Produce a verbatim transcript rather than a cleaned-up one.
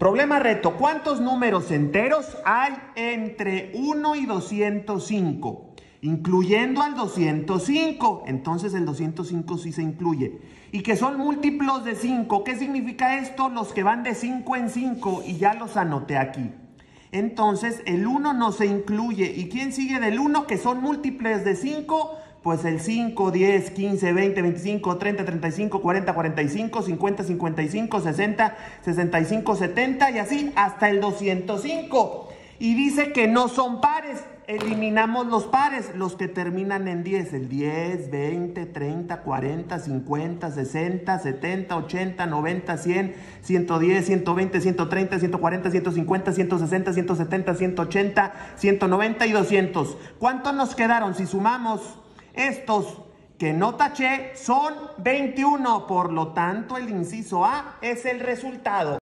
Problema reto. ¿Cuántos números enteros hay entre uno y doscientos cinco? Incluyendo al doscientos cinco. Entonces el doscientos cinco sí se incluye. Y que son múltiplos de cinco. ¿Qué significa esto? Los que van de cinco en cinco. Y ya los anoté aquí. Entonces el uno no se incluye. ¿Y quién sigue del uno? Que son múltiples de cinco. Pues el cinco, diez, quince, veinte, veinticinco, treinta, treinta y cinco, cuarenta, cuarenta y cinco, cincuenta, cincuenta y cinco, sesenta, sesenta y cinco, setenta y así hasta el doscientos cinco. Y dice que no son pares. Eliminamos los pares, los que terminan en diez. El diez, veinte, treinta, cuarenta, cincuenta, sesenta, setenta, ochenta, noventa, cien, ciento diez, ciento veinte, ciento treinta, ciento cuarenta, ciento cincuenta, ciento sesenta, ciento setenta, ciento ochenta, ciento noventa y doscientos. ¿Cuántos nos quedaron si sumamos? Estos que no taché son veintiuno, por lo tanto el inciso A es el resultado.